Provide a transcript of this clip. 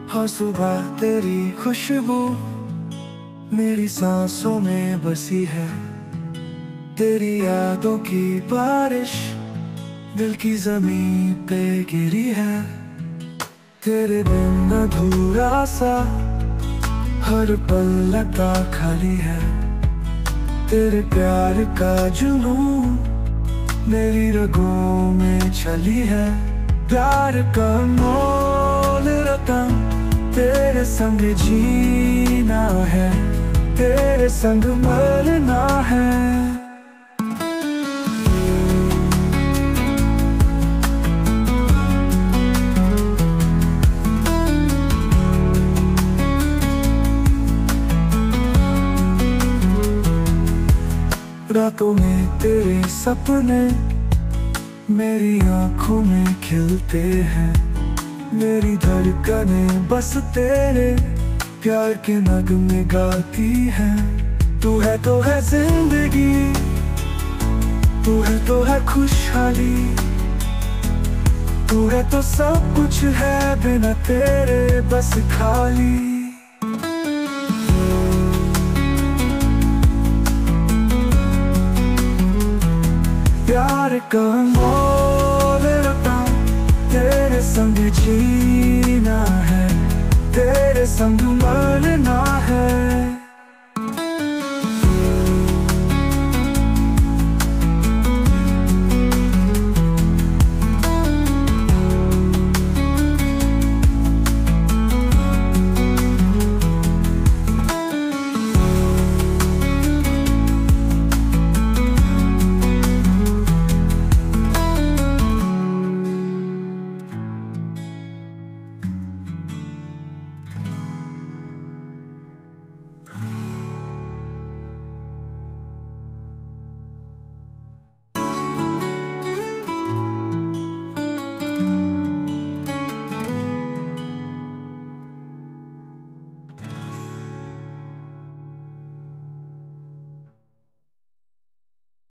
हर सुबह तेरी खुशबू मेरी सांसों में बसी है। तेरी यादों की बारिश दिल की जमीन पे गिरी है। तेरे बिन अधूरा सा हर पल लगता खाली है। तेरे प्यार का जुनून मेरी रगों में चली है। प्यार का मोल रतन तेरे संग जीना है, तेरे संग मरना है। रातों में तेरे सपने मेरी आंखों में खिलते हैं। मेरी धड़कनें बस तेरे प्यार के नगमे गाती हैं। तू है तो है जिंदगी, तू है तो है खुशहाली, तू है तो सब कुछ है बिना तेरे बस खाली। प्यार का मोल रता तेरे संग जीना है, तेरे संग मरना है।